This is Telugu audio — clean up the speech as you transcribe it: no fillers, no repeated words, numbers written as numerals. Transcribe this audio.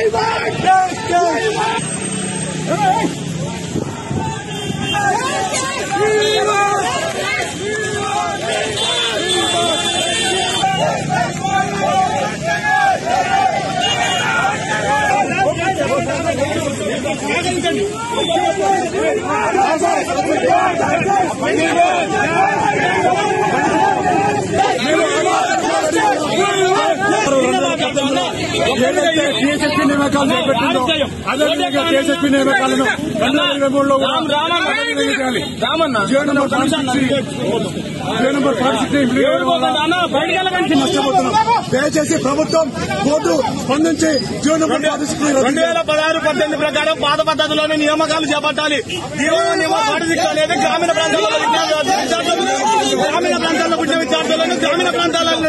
టీఎస్ఎస్పీ నియామకాలు చేపట్టిందో అదేవిధంగా టీఎస్ఎస్పీ నియామకాలను 2023లో దయచేసి ప్రభుత్వం కోర్టు స్పందించి జీవో నెంబర్ 2016-18 ప్రకారం పాత పద్ధతిలోనే నియామకాలు చేపట్టాలి. లేదు గ్రామీణ ప్రాంతాల్లో పుట్టిన విద్యార్థులను గ్రామీణ ప్రాంతాలను